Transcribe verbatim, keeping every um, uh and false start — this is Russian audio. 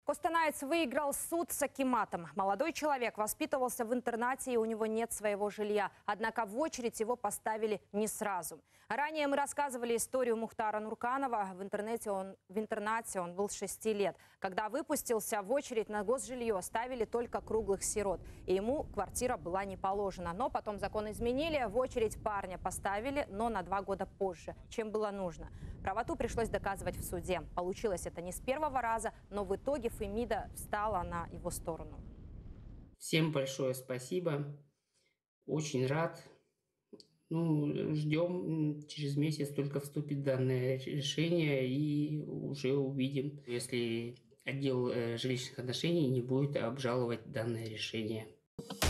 Костанаец выиграл суд с акиматом. Молодой человек воспитывался в интернате, и у него нет своего жилья. Однако в очередь его поставили не сразу. Ранее мы рассказывали историю Мухтара Нурканова. В интернете он, в интернате он был шести лет. Когда выпустился, в очередь на госжилье ставили только круглых сирот. И ему квартира была не положена. Но потом закон изменили. В очередь парня поставили, но на два года позже, чем было нужно. Правоту пришлось доказывать в суде. Получилось это не с первого раза, но в итоге Фемида встала на его сторону. Всем большое спасибо. Очень рад. Ну, ждем, через месяц только вступит данное решение и уже увидим, если отдел жилищных отношений не будет обжаловать данное решение.